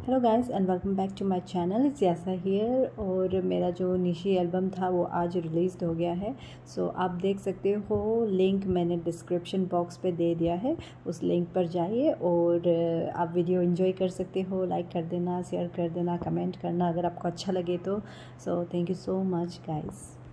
Hello guys and welcome back to my channel Jaisa here. और मेरा जो निशी एल्बम था वो आज रिलीज़ हो गया है। सो आप देख सकते हो, लिंक मैंने डिस्क्रिप्शन बॉक्स पे दे दिया है। उस लिंक पर जाइए और आप वीडियो एंजॉय कर सकते हो। लाइक कर देना, शेयर कर देना, कमेंट करना अगर आपको अच्छा लगे तो। So thank you so much guys.